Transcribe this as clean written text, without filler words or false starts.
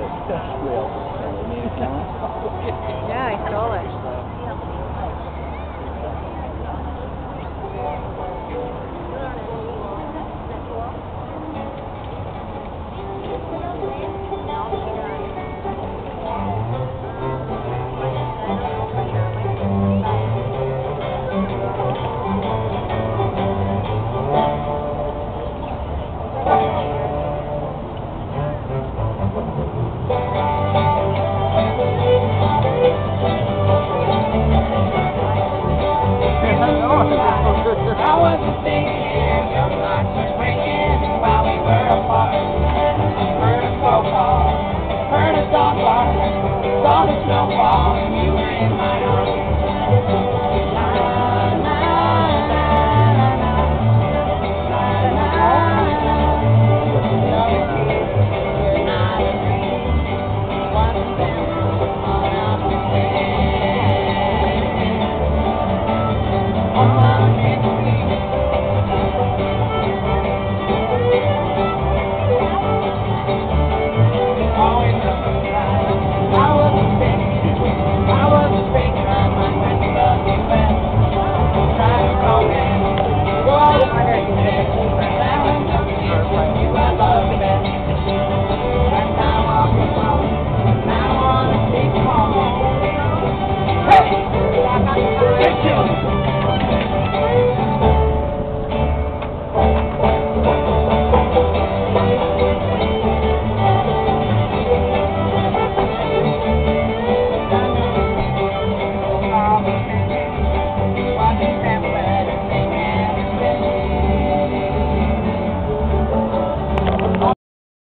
Yeah, I stole it. I wasn't thinking your heart was breaking while we were apart. Heard a crow call, heard a dog bark, saw the snow fall, and you were in my arms. La la la la la la la. You're not a dream. What's them on up the Hey!